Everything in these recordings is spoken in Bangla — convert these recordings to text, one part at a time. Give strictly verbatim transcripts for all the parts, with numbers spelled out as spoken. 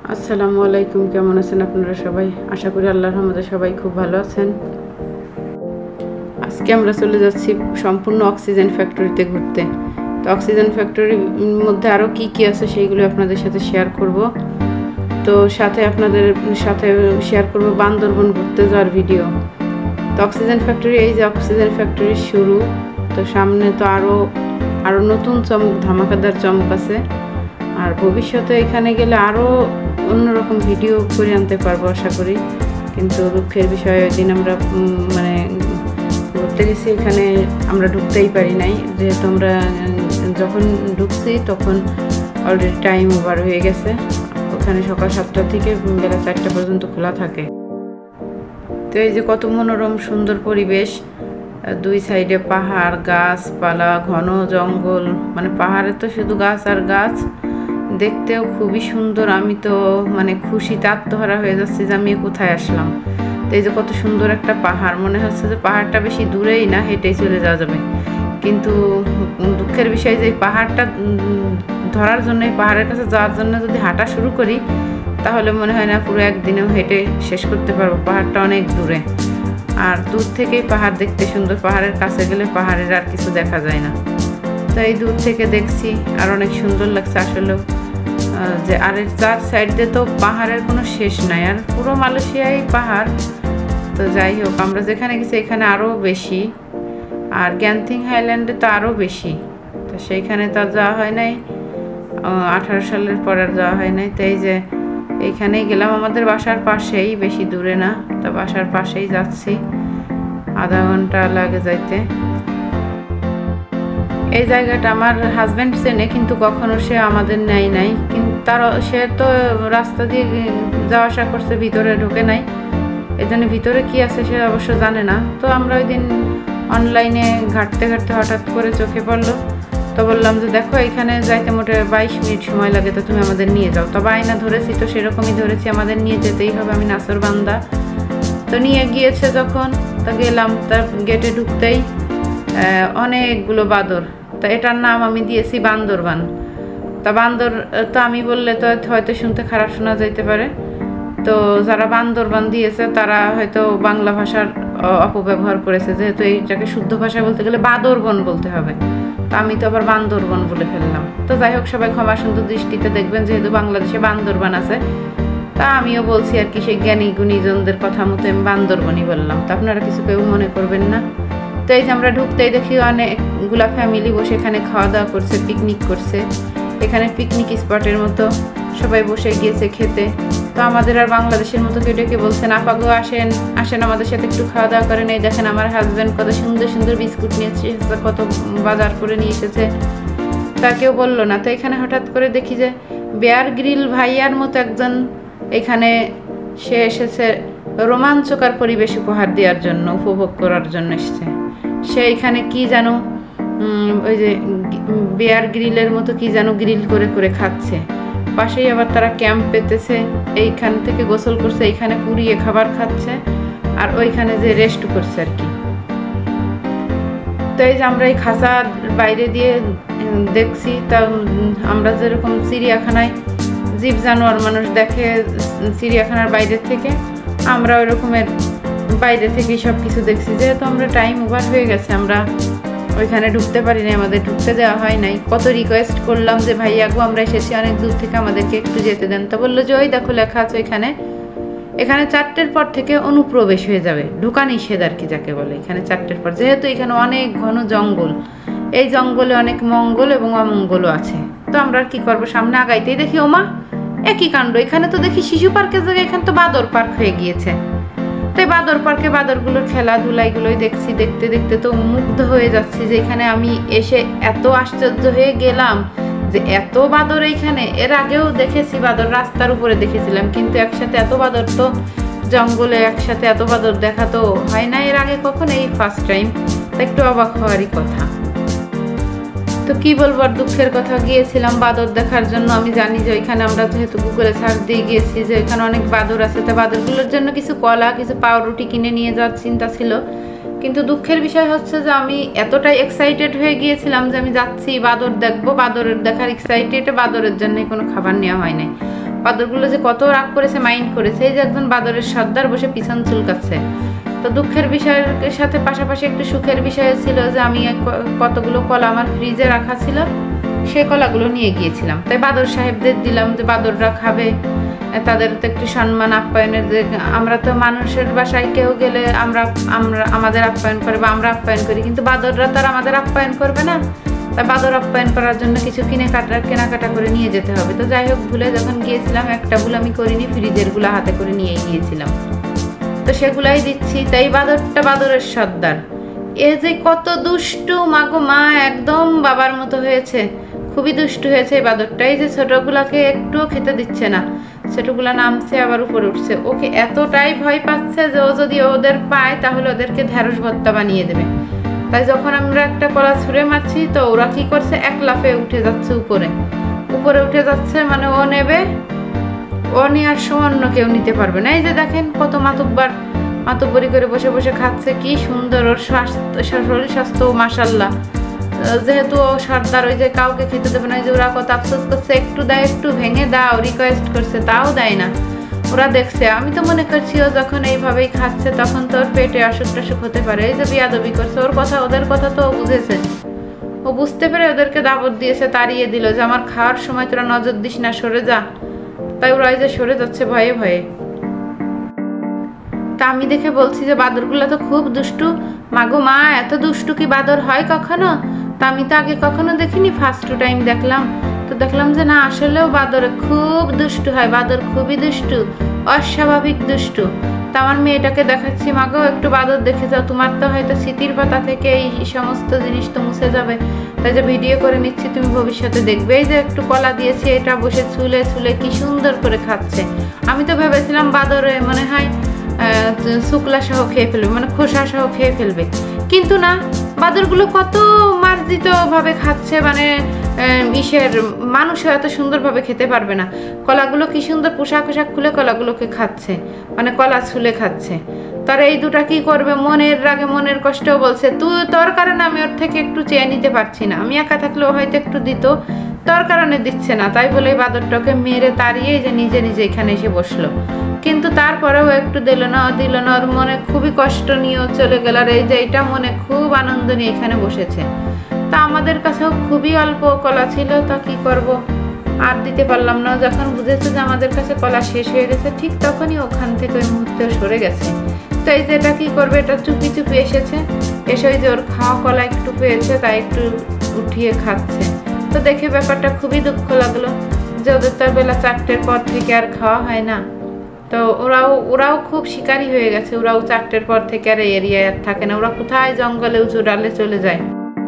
আসসালামু আলাইকুম, কেমন আছেন আপনারা সবাই? আশা করি আল্লাহর রহমতে সবাই খুব ভালো আছেন। আজকে আমরা চলে যাচ্ছি সম্পূর্ণ অক্সিজেন ফ্যাক্টরিতে ঘুরতে। তো অক্সিজেন ফ্যাক্টরির মধ্যে আরও কি কি আছে সেইগুলো আপনাদের সাথে শেয়ার করব। তো সাথে আপনাদের সাথে শেয়ার করব বান্দরবন ঘুরতে যাওয়ার ভিডিও। তো অক্সিজেন ফ্যাক্টরি, এই যে অক্সিজেন ফ্যাক্টরির শুরু, তো সামনে তো আরও আরও নতুন চমক, ধামাকাদার চমক আছে। আর ভবিষ্যতে এখানে গেলে আরও অন্যরকম ভিডিও করে আনতে পারবো আশা করি। কিন্তু দুঃখের বিষয়, ওই দিন আমরা মানে ঘুরতে গেছি, এখানে আমরা ঢুকতেই পারি নাই, যেহেতু আমরা যখন ঢুকছি তখন অলরেডি টাইম ওভার হয়ে গেছে। ওখানে সকাল সাতটা থেকে বেলা চারটা পর্যন্ত খোলা থাকে। তো এই যে কত মনোরম সুন্দর পরিবেশ, দুই সাইডে পাহাড়, গাছপালা, ঘন জঙ্গল, মানে পাহাড়ে তো শুধু গাছ আর গাছ, দেখতেও খুবই সুন্দর। আমি তো মানে খুশিতে আত্মহারা হয়ে যাচ্ছি যে আমি কোথায় আসলাম। তো এই যে কত সুন্দর একটা পাহাড়, মনে হচ্ছে যে পাহাড়টা বেশি দূরেই না, হেঁটেই চলে যাওয়া যাবে। কিন্তু দুঃখের বিষয় যে পাহাড়টা ধরার জন্য, পাহাড়ের কাছে যাওয়ার জন্য যদি হাঁটা শুরু করি তাহলে মনে হয় না পুরো একদিনেও হেঁটে শেষ করতে পারবো। পাহাড়টা অনেক দূরে, আর দূর থেকেই পাহাড় দেখতে সুন্দর। পাহাড়ের কাছে গেলে পাহাড়ের আর কিছু দেখা যায় না। তো এই দূর থেকে দেখছি আর অনেক সুন্দর লাগছে আসলেও। যে আর চার সাইড দিয়ে তো পাহাড়ের কোনো শেষ নাই, আর পুরো মালয়েশিয়াই পাহাড়। তো যাই হোক, আমরা যেখানে গেছি এখানে আরও বেশি, আর গ্যানথিং হাইল্যান্ডে তো আরও বেশি। তো সেইখানে তো আর যাওয়া হয় নাই, আঠারো সালের পর আর যাওয়া হয় নাই। তো এই যে এইখানেই গেলাম, আমাদের বাসার পাশেই, বেশি দূরে না। তো বাসার পাশেই যাচ্ছি, আধা ঘন্টা লাগে যাইতে। এই জায়গাটা আমার হাজব্যান্ড চেনে, কিন্তু কখনো সে আমাদের নেয় নাই। কিন্তু তার সে তো রাস্তা দিয়ে যাওয়া আসা করছে, ভিতরে ঢোকে নাই, এই জন্য ভিতরে কি আছে সে অবশ্য জানে না। তো আমরা ওই দিন অনলাইনে ঘাঁটতে ঘাঁটতে হঠাৎ করে চোখে পড়লো। তো বললাম যে দেখো, এখানে যাইতে মোটে বাইশ মিনিট সময় লাগে, তো তুমি আমাদের নিয়ে যাও। তবে আয়না ধরেছি, তো সেরকমই ধরেছি, আমাদের নিয়ে যেতেই হবে, আমি নাসর বান্দা। তো নিয়ে গিয়েছে যখন, তো গেলাম। তার গেটে ঢুকতেই অনেকগুলো বাদর। তো এটার নাম আমি দিয়েছি বান্দরবান। তা বান্দর তো আমি বললে তো হয়তো শুনতে খারাপ শোনা যাইতে পারে, তো যারা বান্দরবান দিয়েছে তারা হয়তো বাংলা ভাষার অপব্যবহার করেছে, যেহেতু এইটাকে শুদ্ধ ভাষা বলতে গেলে বাদরবন বলতে হবে। তো আমি তো আবার বান্দরবন বলে ফেললাম। তো যাই হোক, সবাই ক্ষমা সুন্দর দৃষ্টিতে দেখবেন, যেহেতু বাংলাদেশে বান্দরবান আছে। তা আমিও বলছি আর কি, সেই জ্ঞানী গুণীজনদের কথা মতো আমি বান্দরবনই বললাম। তো আপনারা কিছু কেউ মনে করবেন না। তো এই যে আমরা ঢুকতেই দেখি অনেকগুলা ফ্যামিলি বসে এখানে খাওয়া দাওয়া করছে, পিকনিক করছে। এখানে পিকনিক স্পটের মতো সবাই বসে গিয়েছে খেতে। তো আমাদের আর বাংলাদেশের মতো কেউ ডেকে বলছেন, আপাগো আসেন আসেন আমাদের সাথে একটু খাওয়া দাওয়া করেন। এই দেখেন আমার হাজব্যান্ড কত সুন্দর সুন্দর বিস্কুট নিয়ে এসেছে, কত বাজার করে নিয়ে এসেছে। তা কেউ বললো না। তো এখানে হঠাৎ করে দেখি যে বেয়ার গ্রিল ভাইয়ার মতো একজন এখানে, সে এসেছে রোমাঞ্চকর পরিবেশ উপহার দেওয়ার জন্য, উপভোগ করার জন্য এসেছে। সে এখানে কি যেন ওই যে বেয়ার গ্রিলের মতো কি যেন গ্রিল করে করে খাচ্ছে। পাশেই আবার তারা ক্যাম্প পেতেছে, এইখান থেকে গোসল করছে, এইখানে পুড়িয়ে খাবার খাচ্ছে, আর ওইখানে যে রেস্ট করছে আর কি। তো এই যে আমরা এই খাঁচার বাইরে দিয়ে দেখছি, তা আমরা যেরকম চিড়িয়াখানায় জীব জানোয়ার মানুষ দেখে চিড়িয়াখানার বাইরের থেকে, আমরা ওই রকমের বাইরে থেকে সব কিছু দেখছি। যেহেতু আমরা টাইম ওভার হয়ে গেছে, আমরা ওইখানে ঢুকতে পারি নাই, আমাদের ঢুকতে দেওয়া হয় নাই। কত রিকোয়েস্ট করলাম যে ভাইয়া গো, আমরা এসেছি অনেক দূর থেকে, আমাদেরকে একটু যেতে দেন। তো বললো যে ওই দেখো লেখা আছে এখানে, এখানে চারটের পর থেকে অনুপ্রবেশ হয়ে যাবে, ঢোকা নিষেধ আর কি যাকে বলে। এখানে চারটের পর, যেহেতু এখানে অনেক ঘন জঙ্গল, এই জঙ্গলে অনেক মঙ্গল এবং অমঙ্গলও আছে। তো আমরা আর কি করবো, সামনে আগাইতেই দেখি ওমা একই কাণ্ড, এখানে তো দেখি শিশু পার্কের জায়গায় এখানে তো বাদর পার্ক হয়ে গিয়েছে। তো বাদর পার্কে বাদরগুলোর খেলাধুলাইগুলোই দেখছি, দেখতে দেখতে তো মুগ্ধ হয়ে যাচ্ছি যে এখানে আমি এসে এত আশ্চর্য হয়ে গেলাম যে এত বাদর এইখানে। এর আগেও দেখেছি বাদর, রাস্তার উপরে দেখেছিলাম, কিন্তু একসাথে এত বাদর তো জঙ্গলে একসাথে এত বাদর দেখা তো হয় না এর আগে কখনো, এই ফার্স্ট টাইম। তো একটু অবাক হওয়ারই কথা। তো কি বলবো, আর দুঃখের কথা, গিয়েছিলাম বাদর দেখার জন্য। আমি জানি যে ওইখানে আমরা যেহেতু গুগলে সার্চ দিয়ে গিয়েছি যে এখানে অনেক বাদর আছে, তো বাদরগুলোর জন্য কিছু কলা, কিছু পাউরুটি কিনে নিয়ে যাওয়ার চিন্তা ছিল। কিন্তু দুঃখের বিষয় হচ্ছে যে আমি এতটাই এক্সাইটেড হয়ে গিয়েছিলাম যে আমি যাচ্ছি বাদর দেখবো, বাদরের দেখার এক্সাইটেড, বাদরের জন্য কোনো খাবার নেওয়া হয় নাই। বাদরগুলো যে কত রাগ করেছে, মাইন্ড করেছে। এই যে একজন বাদরের সর্দার বসে পিছন চুলকাচ্ছে। তো দুঃখের বিষয়ের সাথে পাশাপাশি একটু সুখের বিষয় ছিল যে আমি কতগুলো কলা আমার ফ্রিজে রাখা ছিল, সেই কলাগুলো নিয়ে গিয়েছিলাম। তাই বাদর সাহেবদের দিলাম যে বাদররা খাবে, তাদের তো একটু সম্মান আপ্যায়নের। যে আমরা তো মানুষের বাসায় কেউ গেলে আমরা আমরা আমাদের আপ্যায়ন করে বা আমরা আপ্যায়ন করি, কিন্তু বাদররা তো আর আমাদের আপ্যায়ন করবে না। তাই বাদর আপ্যায়ন করার জন্য কিছু কিনে কাটা কেনাকাটা করে নিয়ে যেতে হবে। তো যাই হোক, ভুলে যখন গিয়েছিলাম, একটা ভুল আমি করিনি, ফ্রিজেরগুলো হাতে করে নিয়ে গিয়েছিলাম। তো সেগুলাই দিচ্ছি। তাই বাদরটা বাদরের সর্দার, এ যে কত দুষ্টু, মাগো মা, একদম বাবার মতো হয়েছে, খুবই দুষ্টু হয়েছে এই বাদরটা। এই যে ছোটগুলাকে একটুও খেতে দিচ্ছে না, ছোটগুলা নামছে আবার উপরে উঠছে। ওকে এতটাই ভয় পাচ্ছে যে ও যদি ওদের পায় তাহলে ওদেরকে ঢ্যাঁড়স ভর্তা বানিয়ে দেবে। তাই যখন আমরা একটা কলা ছুঁড়ে মারছি, তো ওরা কি করছে, এক লাফে উঠে যাচ্ছে উপরে উপরে উঠে যাচ্ছে, মানে ও নেবে, ও নেওয়ার সময় অন্য কেউ নিতে পারবে না। এই যে দেখেন কত মাতুব্বার মাতুব্বরি করে বসে বসে খাচ্ছে, কি সুন্দর। ওর স্বাস্থ্য, শরীর স্বাস্থ্য মাশাআল্লাহ। যেহেতু ও সর্দার, ওই যে কাউকে খেতে দেবে না, যে ওরা কত আফসোস করছে, একটু দেয়, একটু ভেঙে দাও, রিকোয়েস্ট করছে, তাও দেয় না। ওরা দেখছে। আমি তো মনে করছি ও যখন এইভাবেই খাচ্ছে তখন তো ওর পেটে অসুখ টসুখ হতে পারে। এই যে বিয়াদবি করছে, ওর কথা, ওদের কথা তো ও বুঝেছে। ও বুঝতে পেরে ওদেরকে দাবত দিয়েছে, তাড়িয়ে দিল যে আমার খাওয়ার সময় তোরা নজর দিস না, সরে যা। তাই ওরা এই যে সরে যাচ্ছে ভয়ে ভয়ে। তা আমি দেখে বলছি যে বাদরগুলো তো খুব দুষ্টু, মাগো মা, এত দুষ্টু কি বাদর হয় কখনো? তা আমি তো আগে কখনো দেখিনি, ফার্স্ট টাইম দেখলাম। তো দেখলাম যে না, আসলেও বাদরে খুব দুষ্টু হয়, বাদর খুবই দুষ্টু, অস্বাভাবিক দুষ্টু। তা আমার মেয়েটাকে দেখাচ্ছি, মাগো একটু বাদর দেখে যাও, তোমার তো হয়তো স্মৃতির পাতা থেকে এই সমস্ত জিনিস তো মুছে যাবে। তাই যে ভিডিও করে নিচ্ছি, তুমি ভবিষ্যতে দেখবে। এই যে একটু কলা দিয়েছি, এটা বসে ছুলে ছুলে কি সুন্দর করে খাচ্ছে। আমি তো ভেবেছিলাম বাদরে মনে হয় শুক্লা সহ খেয়ে ফেলবে, মানে খোসা সহ খেয়ে ফেলবে, কিন্তু না, বাদরগুলো কত মার্জিত ভাবে খাচ্ছে, মানে ইসের মানুষও এত সুন্দরভাবে খেতে পারবে না। কলাগুলো কি সুন্দর পোশাক পোশাক খুলে কলাগুলোকে খাচ্ছে, মানে কলা ছুলে খাচ্ছে। তার এই দুটা কি করবে, মনের রাগে মনের কষ্টেও বলছে, তুই তোর কারণে আমি ওর থেকে একটু চেয়ে নিতে পারছি না, আমি একা থাকলেও হয়তো একটু দিত, তোর কারণে দিচ্ছে না। তাই বলে বাদরটাকে মেরে তাড়িয়ে যে নিজে নিজে এখানে এসে বসলো। কিন্তু তারপরেও একটু দিল না, দিল না, ওর মনে খুবই কষ্ট নিয়েও চলে গেল। আর এই যে এটা মনে খুব আনন্দ নিয়ে এখানে বসেছে। তা আমাদের কাছেও খুবই অল্প কলা ছিল, তা কি করব, আর দিতে পারলাম না। যখন বুঝেছে যে আমাদের কাছে কলা শেষ হয়ে গেছে, ঠিক তখনই ওখান থেকে ওই মুহূর্তে সরে গেছে। তো এই যে এটা কি করবে, এটা চুপি চুপি এসেছে, এসে ওই যে ওর খাওয়া কলা একটু পেয়েছে, তাই একটু উঠিয়ে খাচ্ছে। তো দেখে ব্যাপারটা খুবই দুঃখ লাগলো যে ওদের তো বেলা চারটের পর থেকে আর খাওয়া হয় না। তো ওরাও ওরাও খুব শিকারী হয়ে গেছে, ওরাও চারটের পর থেকে আর এই এরিয়ায় আর থাকে না, ওরা কোথায় জঙ্গলে উঁচু ডালে চলে যায়।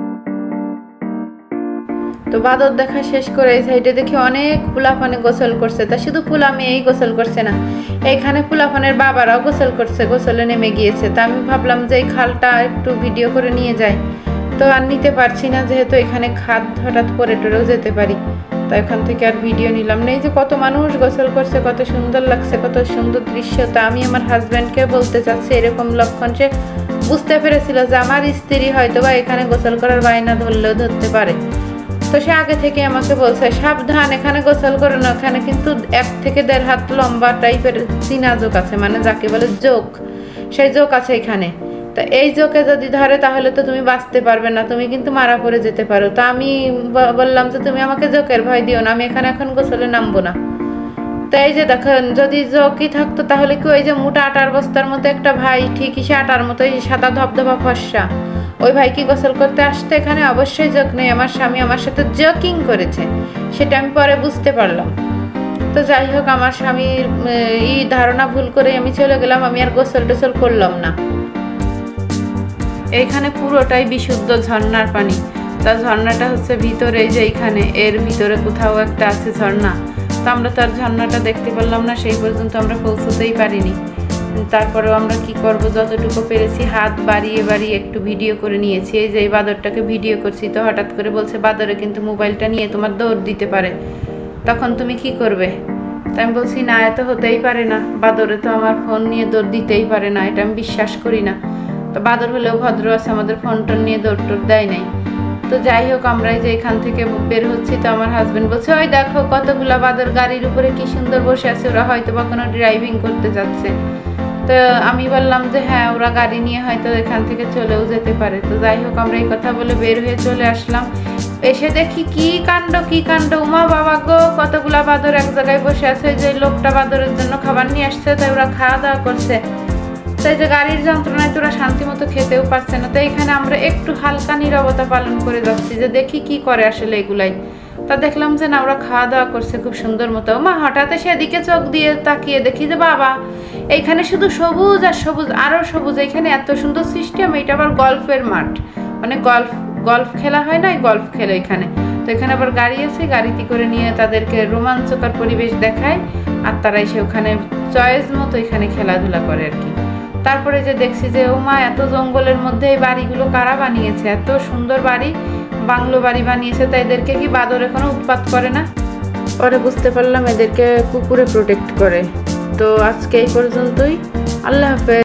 তো বাদর দেখা শেষ করে এই সাইডে দেখি অনেক পোলাপানে গোসল করছে। তা শুধু পোলা মেয়েই গোসল করছে না, এইখানে পোলাপানের বাবারাও গোসল করছে, গোসলে নেমে গিয়েছে। তা আমি ভাবলাম যে এই খালটা একটু ভিডিও করে নিয়ে যাই, তো আর নিতে পারছি না, যেহেতু এখানে খাদ হঠাৎ পরে টরেও যেতে পারি। তো এখান থেকে আর ভিডিও নিলাম না। এই যে কত মানুষ গোসল করছে, কত সুন্দর লাগছে, কত সুন্দর দৃশ্য। তা আমি আমার হাজব্যান্ডকে বলতে চাচ্ছি, এরকম লক্ষণ সে বুঝতে পেরেছিল যে আমার স্ত্রী হয়তো বা এখানে গোসল করার বায়না ধরলেও ধরতে পারে। তো সে আগে থেকে আমাকে বলছে, সাবধান, এখানে গোসল করে না, এখানে কিন্তু এক থেকে দেড় হাত লম্বা টাইপের চীনা জোক আছে, মানে যাকে বলে জোক, সেই জোক আছে এখানে। তা এই জোকে যদি ধরে তাহলে তো তুমি বাঁচতে পারবে না, তুমি কিন্তু মারা পড়ে যেতে পারো। তা আমি বললাম যে তুমি আমাকে জোকের ভয় দিও না, আমি এখানে এখন গোসলে নামবো না। তো এই যে দেখেন, যদি জোকই থাকতো তাহলে কি ওই যে মোটা আটার বস্তার মতো একটা ভাই, ঠিকই সে আটার মতো, এই সাদা ধবধবা ফর্সা, ওই ভাই কি গোসল করতে আসতে এখানে? অবশ্যই জোক নেই, আমার স্বামী আমার সাথে জোকিং করেছে, সেটা আমি পরে বুঝতে পারলাম। তো যাই হোক, আমার স্বামীর এই ধারণা ভুল করে আমি চলে গেলাম, আমি আর গোসল টোসল করলাম না। এইখানে পুরোটাই বিশুদ্ধ ঝর্ণার পানি। তা ঝর্ণাটা হচ্ছে ভিতরে, এই যে এইখানে এর ভিতরে কোথাও একটা আছে ঝর্ণা। তো আমরা তো আর ঝর্ণাটা দেখতে পারলাম না, সেই পর্যন্ত আমরা পৌঁছতেই পারিনি। তারপরেও আমরা কি করব, যতটুকু পেরেছি হাত বাড়িয়ে বাড়িয়ে একটু ভিডিও করে নিয়েছি। এই যে এই বাদরটাকে ভিডিও করছি, তো হঠাৎ করে বলছে বাদরে কিন্তু মোবাইলটা নিয়ে তোমার দৌড় দিতে পারে, তখন তুমি কি করবে? তো আমি বলছি না, এত হতেই পারে না, বাদরে তো আমার ফোন নিয়ে দৌড় দিতেই পারে না, এটা আমি বিশ্বাস করি না। তো বাদর হলেও ভদ্র আছে, আমাদের ফোন টোন নিয়ে দৌড় টোড় দেয় নাই। তো যাই হোক, আমরা এই যে এখান থেকে বের হচ্ছি, তো আমার হাজবেন্ড বলছে ওই দেখো কতগুলা বাদর গাড়ির উপরে কি সুন্দর বসে আছে, ওরা হয়তো বা কোনো ড্রাইভিং করতে যাচ্ছে। তো আমি বললাম যে হ্যাঁ, ওরা গাড়ি নিয়ে হয়তো এখান থেকে চলেও যেতে পারে। তো যাই হোক, আমরা এই কথা বলে বের হয়ে চলে আসলাম। এসে দেখি কি কাণ্ড কি কাণ্ড, উমা বাবা গো, কতগুলা বাদর এক জায়গায় বসে আছে। যে লোকটা বাদরের জন্য খাবার নিয়ে আসছে, তাই ওরা খাওয়া দাওয়া করছে। তাই যে গাড়ির যন্ত্রণায় তোরা শান্তি মতো খেতেও পারছে না। তো এখানে আমরা একটু হালকা নীরবতা পালন করে যাচ্ছি যে দেখি কি করে আসলে এগুলাই। তা দেখলাম যে না, ওরা খাওয়া দাওয়া করছে খুব সুন্দর মতো। মা হঠাৎ সেদিকে চোখ দিয়ে তাকিয়ে দেখি যে বাবা, এইখানে শুধু সবুজ আর সবুজ, আরও সবুজ। এইখানে এত সুন্দর সিস্টেম, এটা আবার গল্ফের মাঠ, মানে গল্ফ গল্ফ খেলা হয় না, গল্ফ খেলে এখানে। তো এখানে আবার গাড়ি আছে, গাড়িতে করে নিয়ে তাদেরকে রোমাঞ্চকর পরিবেশ দেখায়, আর তারা এসে ওখানে চয়েস মতো এখানে খেলাধুলা করে আর কি। তারপরে যে দেখছি যে ও মা, এত জঙ্গলের মধ্যে এই বাড়িগুলো কারা বানিয়েছে, এত সুন্দর বাড়ি, বাংলো বাড়ি বানিয়েছে। তাই এদেরকে কি বাদরে কোনো উৎপাত করে না? পরে বুঝতে পারলাম এদেরকে কুকুরে প্রোটেক্ট করে। তো আজকে এই পর্যন্তই, আল্লাহ হাফেজ।